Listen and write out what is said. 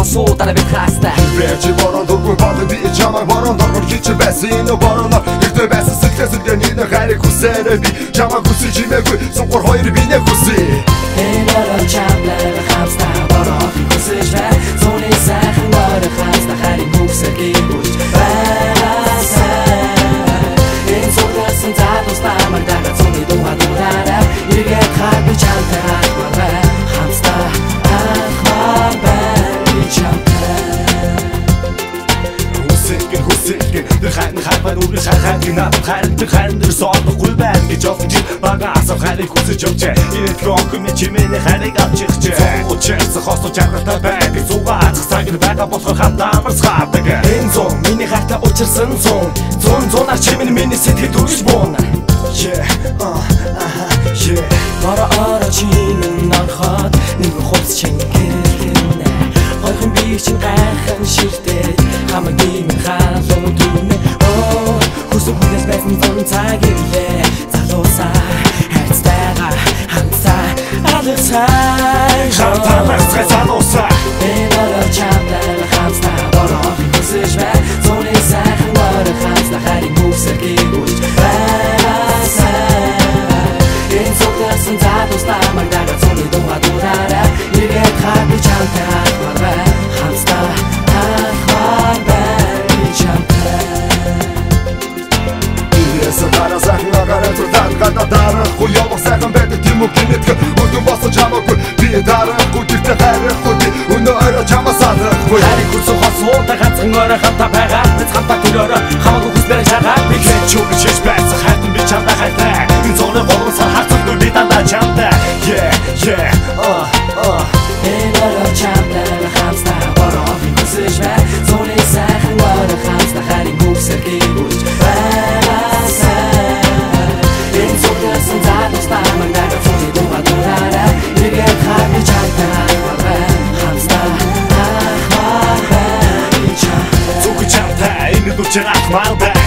асуудараа бид хаста Бэжи борон дургүй бод би чамайг борон дургүй хич байсан энэ борон ихтэй байсан сэтгэлээ нэг хайрыг хүсээрэй би чамайг хүсэж имээгүй сонгор хоёр бинэ хүсээ энэ чамлаа хаста борон хүсэж бай зуны сайхан борон хаста хайрыг хүсэж гүйж байсан энэ зүгтсэн цаадус тамаг дага зуны дуга дураараа иргэд хаад би чамтай хаа хаста ахмар би чамтай The hand by the hand in up hand the hand is all the cool band get off the bagage of had who's a joke in it wrong me chimney had a got chick or chest the host of the bag it's all bad sang the back up of хатамар схаад энэ зон миний хата учирсан зон зонаар чимэн миний сэтгэл төрж буун Ара чимэн нархаад нэг хувц чингэрнэ Хойхон би чин гайхан ширтээ хамаг димэн хаалуу дүнэ Хүсэг хүлээс байсан зон цаг ирлээ залуусаа хайцтайгаа хамсаа алгацай Хатамар залуусаа энэ чамлаа хамсаа бороо хүсэж бай зуны сайхан бороо хамсаа харин хүсэж гүйж Sun zados ta magdaga zoni duha durara Irget khad chanta akbar hamsta akbar chanta Esa dara sahin agara turdan gada dara Khuyobo sahin bedi timu kinetka Udun basa chama kul bi dara Kudirte хайрах kudi Uno ora chama sadra kul Хари хүсо хосоо та ганцхан орой хамта байгаа Мэд хамта төлөөрөө хамаагүй хүсбэр шагаад Би хэн чүг чиш байсан хайтан би чамда хайтай Энэ зоны борон сан хацсан би дандаа чамда Энэ чамда хамста бороо хүсэж бай Зоны сайхан бороо хамста харин хүсэж гүйж Энэ зүгтсэн задус та магдаага зоны дуга дураараа Иргэд хаад чамта хамста Зүг чамта энэ дүрчээр ахмаар